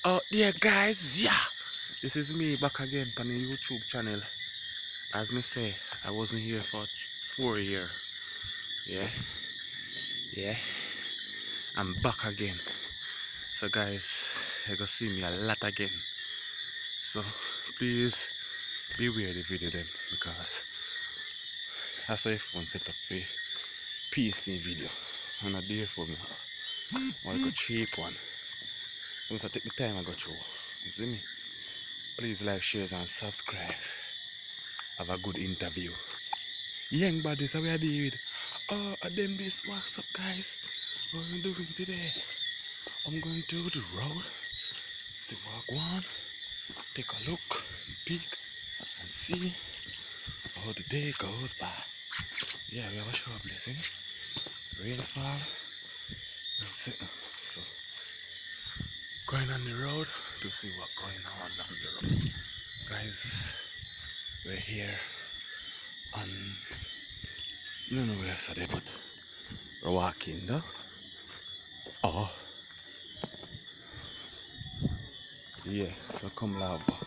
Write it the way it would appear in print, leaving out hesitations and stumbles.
Oh dear guys, yeah. This is me back again on the YouTube channel. As me say, I wasn't here for 4 years. Yeah, yeah. I'm back again. So guys, you're gonna see me a lot again. So please beware the video then because that's how your phone set up a PC video. And a dear for me. I want a cheap one. I must take the time I got through. You see me? Please like, share and subscribe. Have a good interview. Young buddies, how we are doing? Oh, then this what's up guys? What are we doing today? I'm going to the road, see what I want, take a look, peek, and see how the day goes by. Yeah, we have a shower blessing, rainfall, and so going on the road to see what's going on the road. Guys, we're here on, I don't know where yesterday, but we're walking though. Oh, yeah, so come love.